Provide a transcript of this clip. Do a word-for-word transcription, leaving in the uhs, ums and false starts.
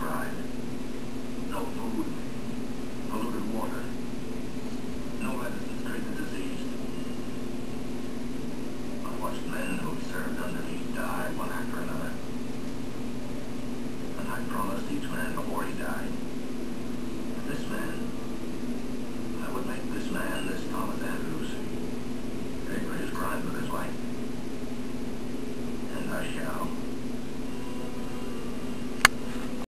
cried. No food, polluted water, no medicine to treat the disease. I watched men who served underneath die one after another. And I promised each man before he died, this man